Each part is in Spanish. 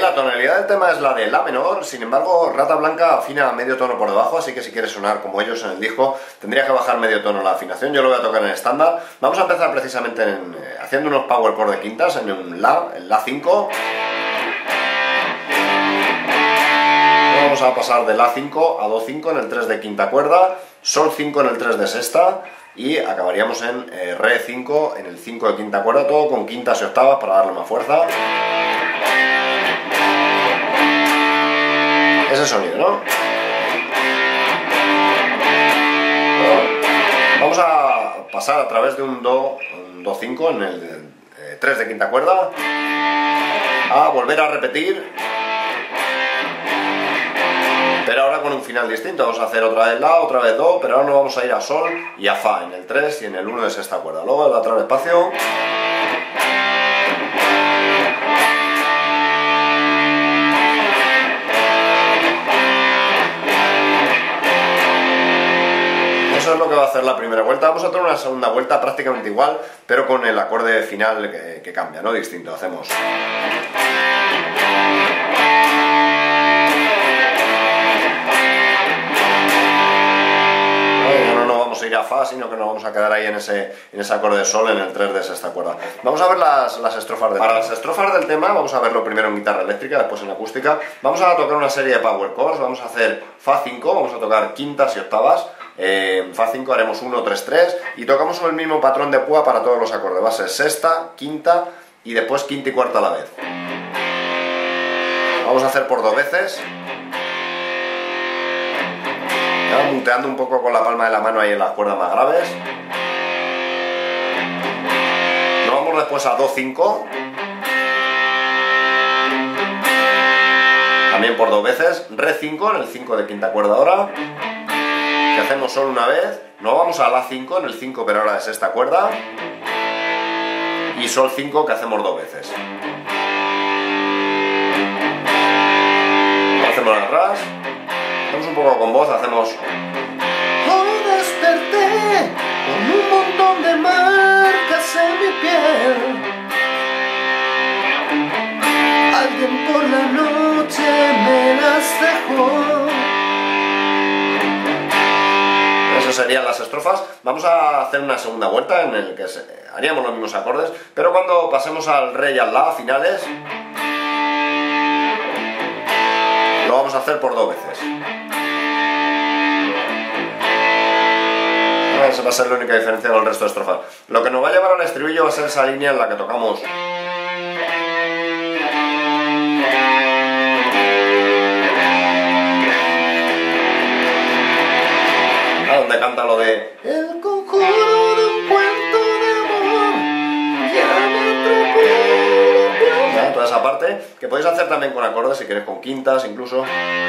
la tonalidad del tema es la de La menor, sin embargo Rata Blanca afina medio tono por debajo, así que si quieres sonar como ellos en el disco, tendría que bajar medio tono la afinación. Yo lo voy a tocar en estándar. Vamos a empezar precisamente haciendo unos power chord de quintas en un La, el La 5. Vamos a pasar de La 5 a Do 5 en el 3 de quinta cuerda, Sol 5 en el 3 de sexta y acabaríamos en Re 5 en el 5 de quinta cuerda, todo con quintas y octavas para darle más fuerza. Ese sonido, ¿no? Vamos a pasar a través de un Do 5 en el 3 de quinta cuerda, a volver a repetir, pero ahora con un final distinto. Vamos a hacer otra vez La, otra vez Do, pero ahora nos vamos a ir a Sol y a Fa en el 3 y en el 1 de sexta cuerda. Luego el lateral espacio. Eso es lo que va a hacer la primera vuelta. Vamos a tener una segunda vuelta prácticamente igual, pero con el acorde final que cambia, ¿no? Distinto. Hacemos... a ir a Fa, sino que nos vamos a quedar ahí en ese acorde de Sol en el 3 de sexta cuerda. Vamos a ver las estrofas del tema. Para las estrofas del tema vamos a verlo primero en guitarra eléctrica, después en acústica. Vamos a tocar una serie de power chords. Vamos a hacer Fa 5, vamos a tocar quintas y octavas. Fa 5 haremos 1, 3, 3 y tocamos el mismo patrón de púa para todos los acordes. Va a ser sexta, quinta y después quinta y cuarta a la vez. Vamos a hacer por dos veces. Muteando un poco con la palma de la mano ahí en las cuerdas más graves. Nos vamos después a Do 5. También por dos veces. Re 5 en el 5 de quinta cuerda ahora. Que hacemos solo una vez. Nos vamos a La 5 en el 5 pero ahora de sexta cuerda. Y Sol 5 que hacemos dos veces. Hacemos la ras. Hacemos un poco con voz, hacemos... Hoy desperté con un montón de marcas en mi piel. Alguien por la noche me las dejó. Esas serían las estrofas. Vamos a hacer una segunda vuelta en el que haríamos los mismos acordes, pero cuando pasemos al Re y al La finales, lo vamos a hacer por dos veces. Esa va a ser la única diferencia con el resto de estrofas. Lo que nos va a llevar al estribillo va a ser esa línea en la que tocamos. Donde canta lo de... El conjuro de un cuento de amor ya me atrapó. Toda esa parte, que podéis hacer también con acordes, si queréis con quintas incluso.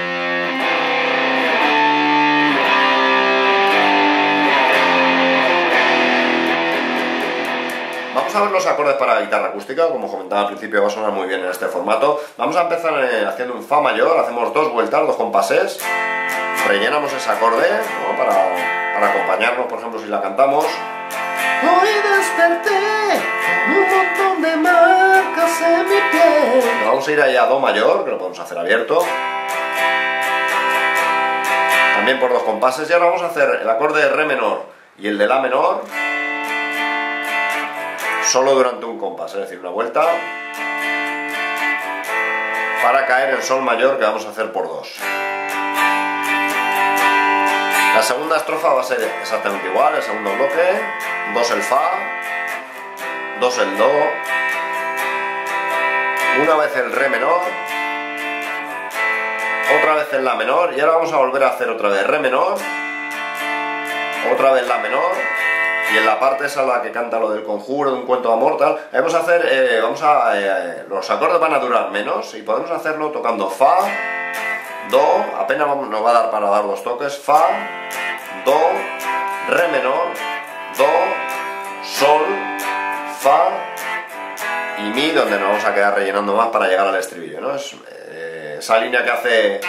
Vamos a ver los acordes para guitarra acústica. Como comentaba al principio, va a sonar muy bien en este formato. Vamos a empezar haciendo un Fa mayor, hacemos dos vueltas, dos compases, rellenamos ese acorde, ¿no? para acompañarnos, por ejemplo, si la cantamos. Hoy desperté con un montón de marcas en mi piel. Nos vamos a ir allá a Do mayor, que lo podemos hacer abierto. También por dos compases. Y ahora vamos a hacer el acorde de Re menor y el de La menor solo durante un compás, es decir, una vuelta, para caer en Sol mayor, que vamos a hacer por dos. La segunda estrofa va a ser exactamente igual, el segundo bloque, dos el Fa, dos el Do, una vez el Re menor, otra vez el La menor, y ahora vamos a volver a hacer otra vez Re menor, otra vez La menor, y en la parte esa la que canta lo del conjuro, de un cuento de amor, tal, vamos a hacer, los acordes van a durar menos y podemos hacerlo tocando Fa, Do, apenas nos va a dar para dar dos toques, Fa, Do, Re menor, Do, Sol, Fa y Mi, donde nos vamos a quedar rellenando más para llegar al estribillo, ¿no? Es esa línea que hace...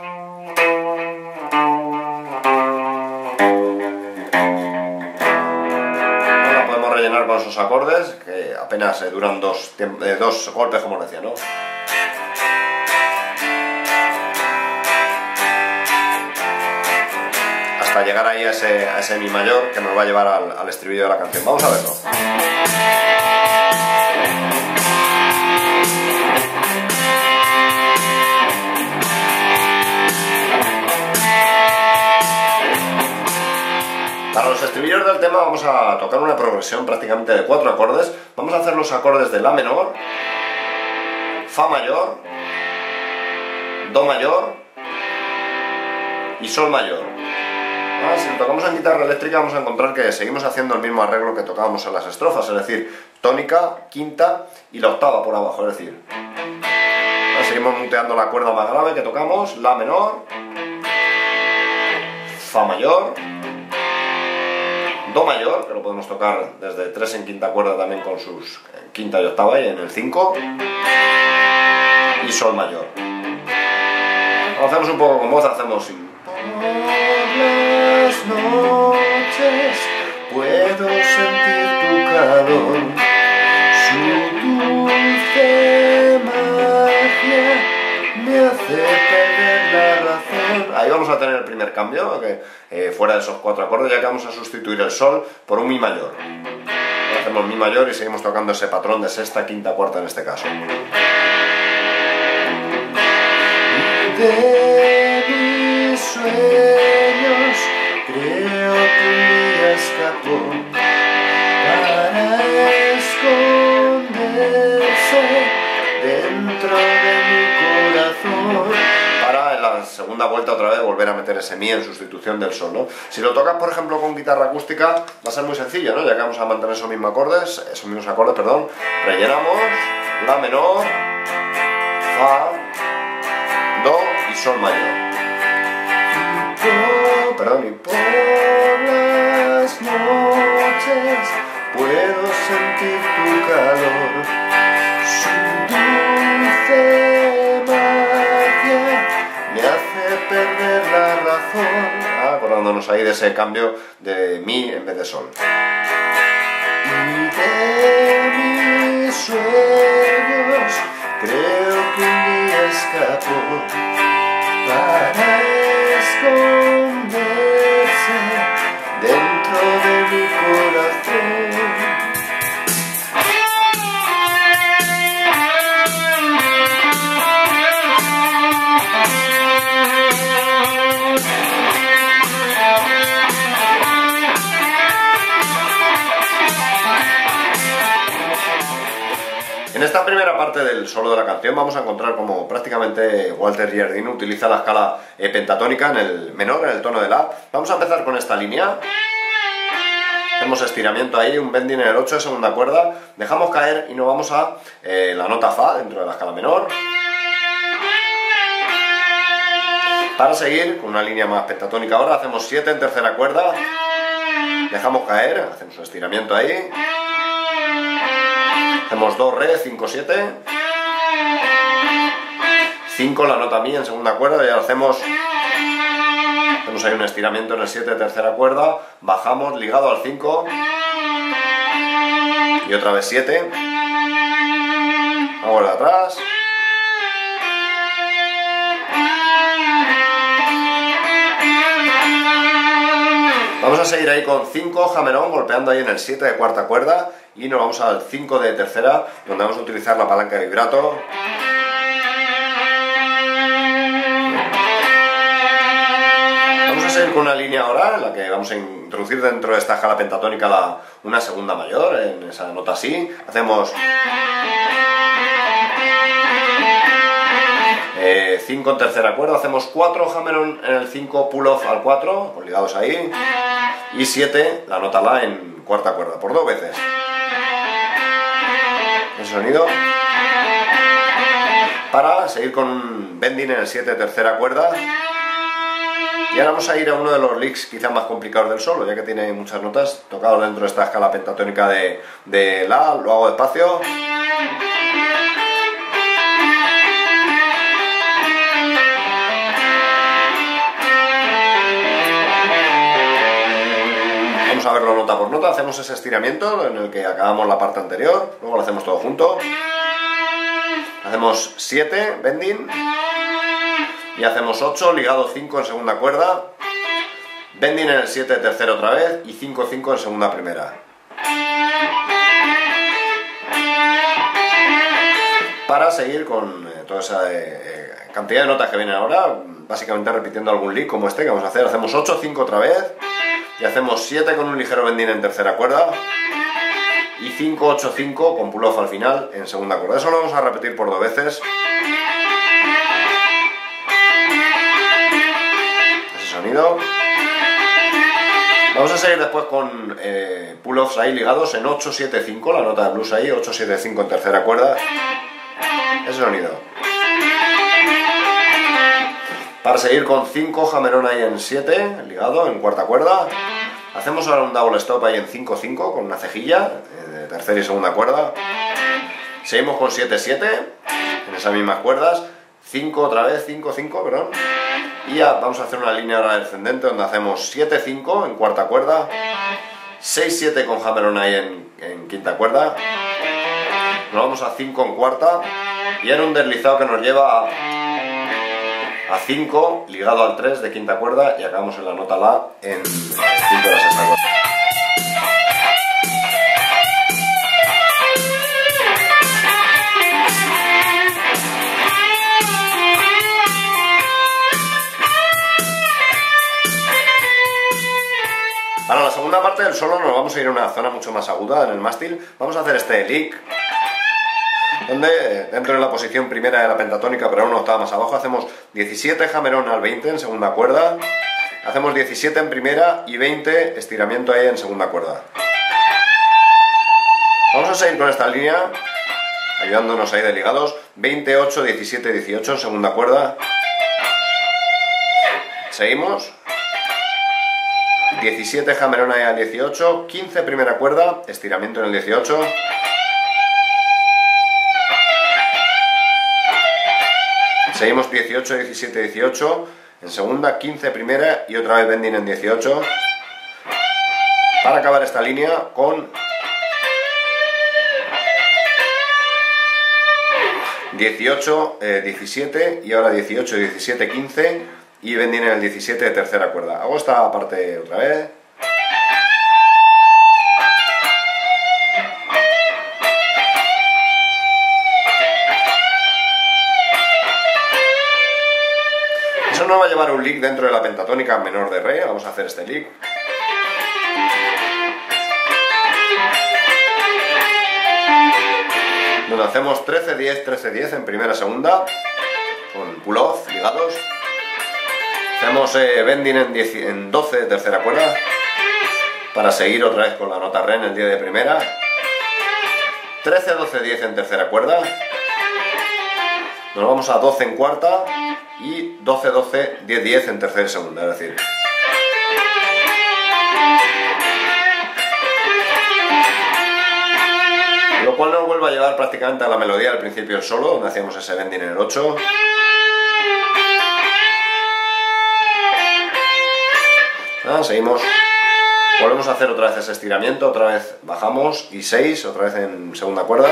rellenar con esos acordes que apenas duran dos golpes, como decía, ¿no? hasta llegar ahí a ese mi mayor que nos va a llevar al estribillo de la canción. Vamos a verlo. Para los estribillos del tema vamos a tocar una progresión prácticamente de 4 acordes. Vamos a hacer los acordes de La menor, Fa mayor, Do mayor y Sol mayor. Si lo tocamos en guitarra eléctrica vamos a encontrar que seguimos haciendo el mismo arreglo que tocábamos en las estrofas, es decir, tónica, quinta y la octava por abajo, es decir, seguimos muteando la cuerda más grave que tocamos, La menor, Fa mayor, Do mayor, que lo podemos tocar desde 3 en quinta cuerda también con sus quinta y octava y en el 5, y Sol mayor. Lo hacemos un poco con voz, hacemos por las noches puedo sentir tu calor, su dulce magia me hace perder la razón. Ahí vamos a tener el primer cambio, que fuera de esos 4 acordes, ya que vamos a sustituir el Sol por un Mi mayor. Hacemos Mi mayor y seguimos tocando ese patrón de sexta, quinta, cuarta en este caso. De mis sueños creo que un día escapó para esconderse dentro de mi corazón. Para en la segunda vuelta otra vez volver a meter ese Mi en sustitución del Sol, ¿no? Si lo tocas por ejemplo con guitarra acústica va a ser muy sencillo, ¿no? Ya que vamos a mantener esos mismos acordes, rellenamos La menor, Fa, Do y Sol mayor. Y por las noches puedo sentir tu calor, su dulce magia me hace perder la razón. Acordándonos ahí de ese cambio de Mi en vez de Sol. Y de mis sueños creo que un día escapó para esconderse dentro de mi corazón. En esta primera parte del solo de la canción vamos a encontrar como prácticamente Walter Giardino utiliza la escala pentatónica en el menor, en el tono de La. Vamos a empezar con esta línea. Hacemos estiramiento ahí, un bending en el 8 de segunda cuerda, dejamos caer y nos vamos a la nota Fa dentro de la escala menor. Para seguir con una línea más pentatónica ahora, hacemos 7 en tercera cuerda, dejamos caer, hacemos un estiramiento ahí. Hacemos Do, Re, 5, 7, 5 la nota Mi en segunda cuerda y ahora hacemos ahí un estiramiento en el 7 de tercera cuerda, bajamos ligado al 5 y otra vez 7, vamos de atrás. Vamos a seguir ahí con 5 jamerón, golpeando ahí en el 7 de cuarta cuerda y nos vamos al 5 de tercera, donde vamos a utilizar la palanca de vibrato. Vamos a seguir con una línea ahora en la que vamos a introducir dentro de esta escala pentatónica una segunda mayor, en esa nota así. Hacemos 5 en tercera cuerda, hacemos 4 jamerón en el 5, pull off al 4, pues ligados ahí, y 7 la nota La en cuarta cuerda, por 2 veces. Ese sonido. Para seguir con un bending en el 7 de tercera cuerda. Y ahora vamos a ir a uno de los licks quizás más complicados del solo, ya que tiene muchas notas, tocado dentro de esta escala pentatónica de La, lo hago despacio. Vamos a verlo nota por nota, hacemos ese estiramiento en el que acabamos la parte anterior, luego lo hacemos todo junto. Hacemos 7, bending, y hacemos 8, ligado 5 en segunda cuerda, bending en el 7 tercera otra vez y 5-5 en segunda primera. Para seguir con toda esa cantidad de notas que vienen ahora, básicamente repitiendo algún lick como este que vamos a hacer. Hacemos 8-5 otra vez y hacemos 7 con un ligero bending en tercera cuerda y 5-8-5 con pull-off al final en segunda cuerda. Eso lo vamos a repetir por 2 veces. Ese sonido. Vamos a seguir después con pull-offs ahí ligados en 8-7-5, la nota de blues ahí, 8-7-5 en tercera cuerda. Ese sonido. Para seguir con 5 hammer-on ahí en 7, ligado en cuarta cuerda. Hacemos ahora un double stop ahí en 5-5 con una cejilla de tercera y segunda cuerda. Seguimos con 7-7 en esas mismas cuerdas. 5 otra vez, 5-5, perdón. Y ya vamos a hacer una línea ahora descendente donde hacemos 7-5 en cuarta cuerda. 6-7 con hammer-on ahí en quinta cuerda. Nos vamos a 5 en cuarta. Y en un deslizado que nos lleva a 5, ligado al 3 de quinta cuerda, y acabamos en la nota La en 5 de la sexta cuerda. Para la segunda parte del solo nos vamos a ir a una zona mucho más aguda en el mástil. Vamos a hacer este lick, donde dentro de la posición primera de la pentatónica, pero una octava más abajo, hacemos 17 hammer-on al 20 en segunda cuerda, hacemos 17 en primera y 20 estiramiento ahí en segunda cuerda. Vamos a seguir con esta línea, ayudándonos ahí de ligados, 28, 17, 18 en segunda cuerda. Seguimos. 17 hammer-on ahí al 18, 15 primera cuerda, estiramiento en el 18. Seguimos 18, 17, 18 en segunda, 15 primera y otra vez bending en 18. Para acabar esta línea con 18, 17 y ahora 18, 17, 15 y bending en el 17 de tercera cuerda. Hago esta parte otra vez. Eso nos va a llevar un lick dentro de la pentatónica menor de re. Vamos a hacer este lick. Donde hacemos 13-10, 13-10 en primera segunda, con pull-off ligados. Hacemos bending en 12 de tercera cuerda, para seguir otra vez con la nota re en el 10 de primera. 13-12-10 en tercera cuerda. Nos vamos a 12 en cuarta y 12-12, 10-10 en tercera y segunda, es decir. Lo cual nos vuelve a llevar prácticamente a la melodía al principio del solo, donde hacíamos ese bending en el 8. Seguimos. Volvemos a hacer otra vez ese estiramiento, otra vez bajamos y 6, otra vez en segunda cuerda.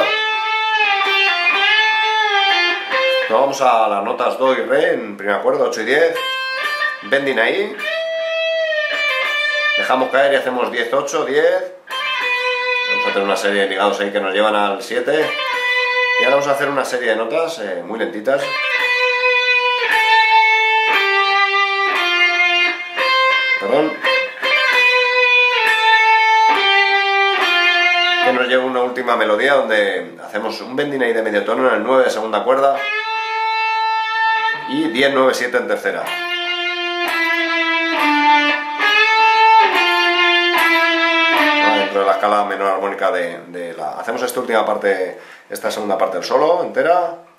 Nos vamos a las notas do y re en primera cuerda, 8 y 10. Bending ahí. Dejamos caer y hacemos 10, 8, 10. Vamos a tener una serie de ligados ahí que nos llevan al 7. Y ahora vamos a hacer una serie de notas muy lentitas. Perdón. Que nos lleva una última melodía donde hacemos un bending ahí de medio tono en el 9 de segunda cuerda y 10, 9, 7 en tercera. Dentro de la escala menor armónica de la... Hacemos esta última parte, esta segunda parte del solo entera.